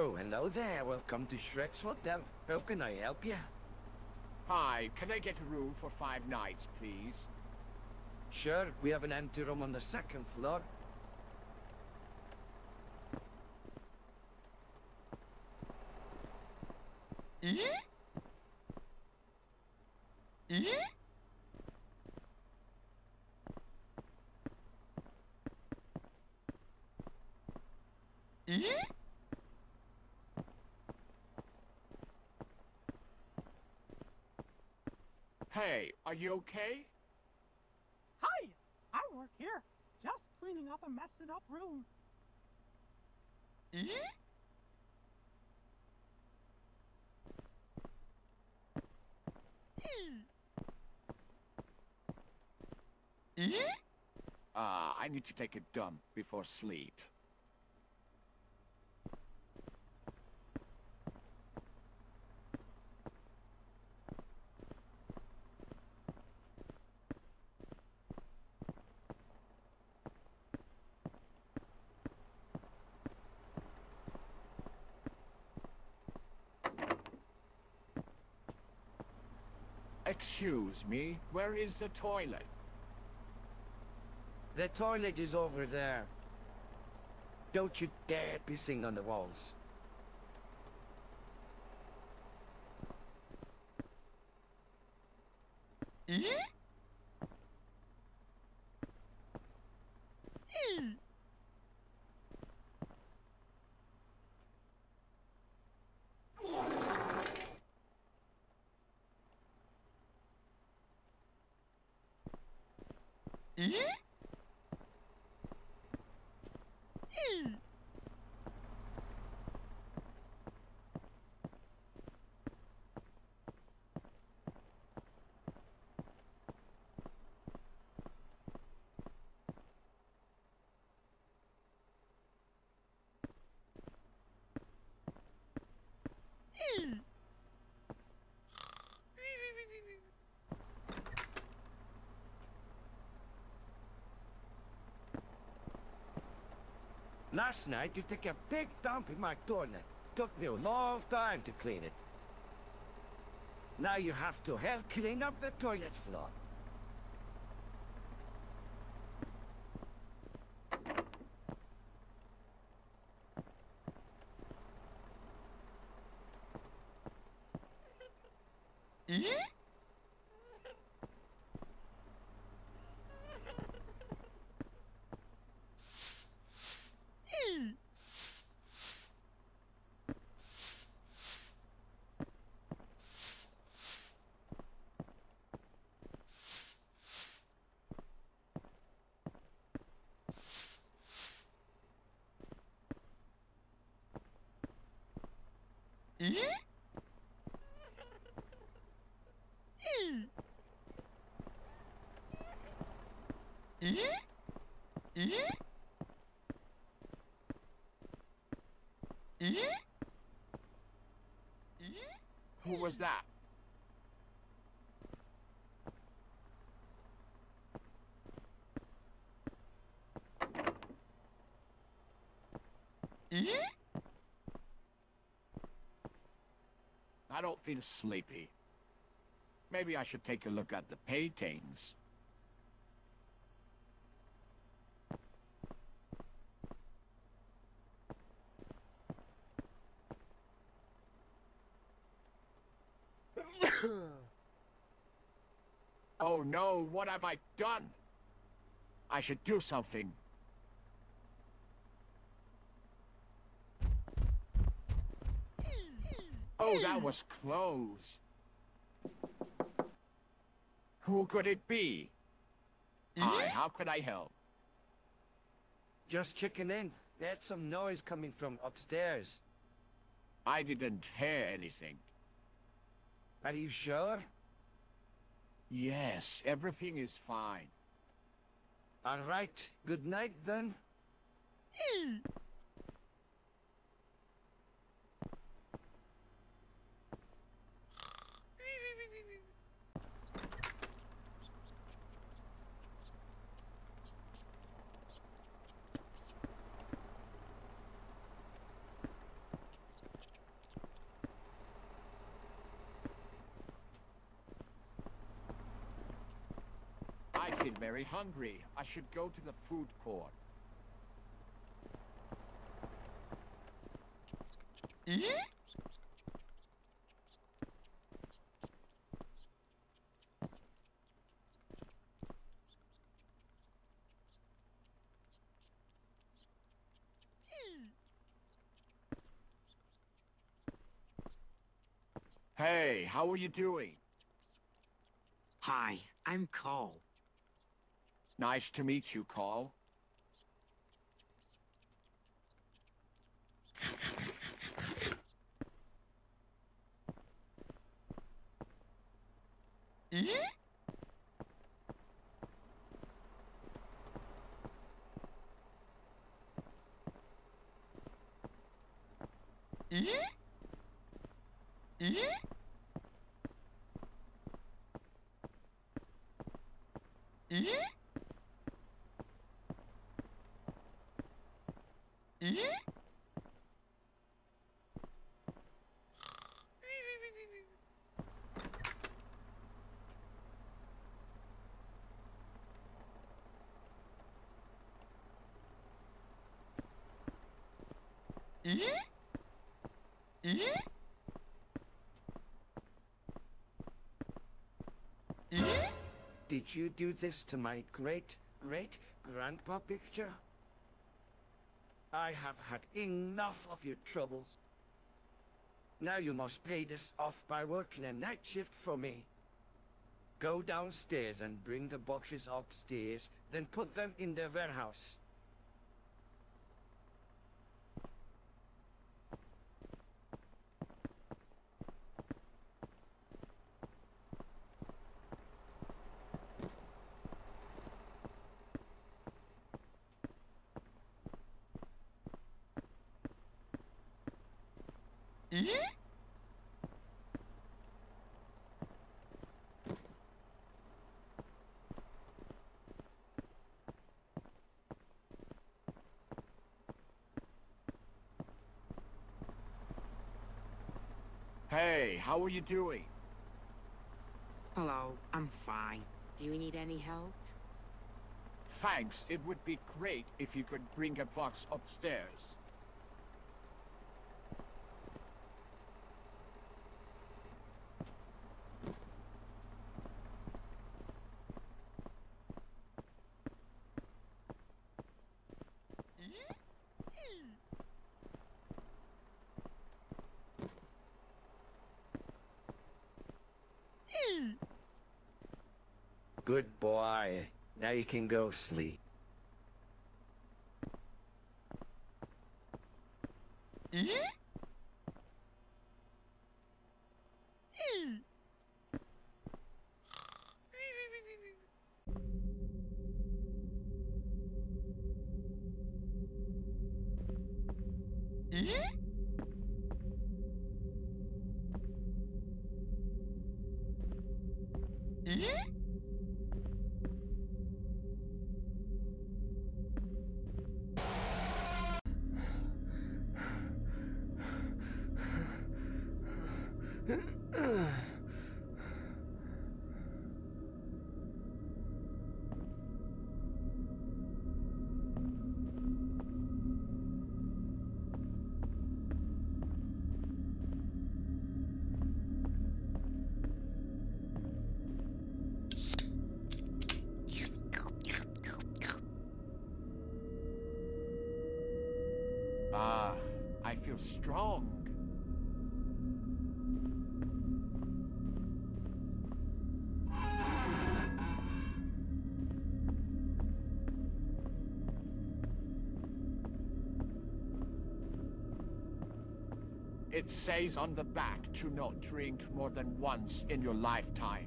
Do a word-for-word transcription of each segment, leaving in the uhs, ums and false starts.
Oh, hello there. Welcome to Shrek's Hotel. How can I help you? Hi, can I get a room for five nights, please? Sure, we have an empty room on the second floor. Eh? Eh? Eh? Hey, are you okay? Hi! I work here. Just cleaning up a messed up room. Eh? Eh? Ah, I need to take a dump before sleep. Excuse me, where is the toilet? The toilet is over there. Don't you dare pissing on the walls. Eh? Eh? Eh? Eh? Eh? Last night you took a big dump in my toilet. Took me a long time to clean it. Now you have to help clean up the toilet floor. Eh? Eh? Eh? Eh? Eh? Eh? Eh? Eh? Who was that? Eh? I don't feel sleepy. Maybe I should take a look at the paintings. Oh no, what have I done? I should do something. Oh, that was close. Who could it be? Hi, how could I help? Just checking in. There's some noise coming from upstairs. I didn't hear anything. Are you sure? Yes, everything is fine. All right. Good night then. Eh? feel very hungry. I should go to the food court. Eh? Hey, how are you doing? Hi, I'm Cole. Nice to meet you, Cole. Eh? Eh? Eh? Eh? Eh? Eh? Eh? Eh? Did you do this to my great, great grandpa picture? I have had enough of your troubles. Now you must pay this off by working a night shift for me. Go downstairs and bring the boxes upstairs, then put them in the warehouse. Eh? Hey, how are you doing? Hello, I'm fine. Do you need any help? Thanks, it would be great if you could bring a box upstairs. Good boy. Now you can go sleep. Eh? Eh? Eh? Eh? Ah, I feel strong. It says on the back to not drink more than once in your lifetime.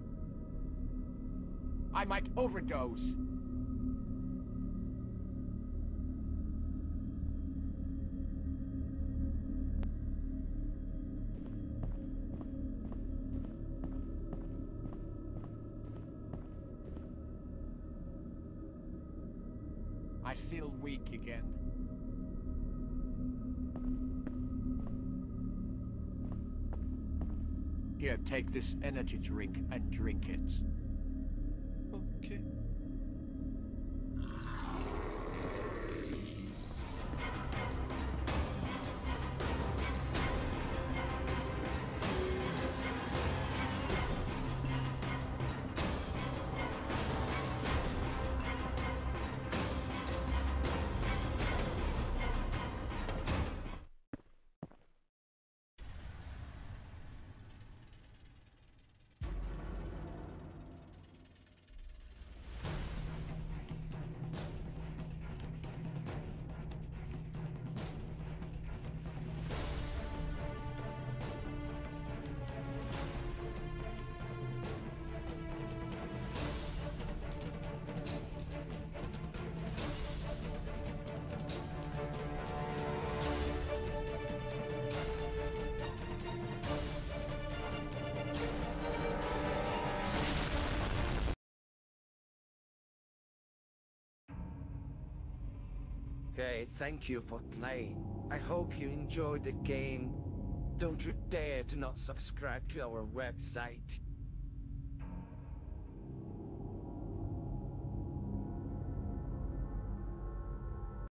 I might overdose. I feel weak again. Here, take this energy drink and drink it. Okay. Hey, thank you for playing. I hope you enjoyed the game. Don't you dare to not subscribe to our website.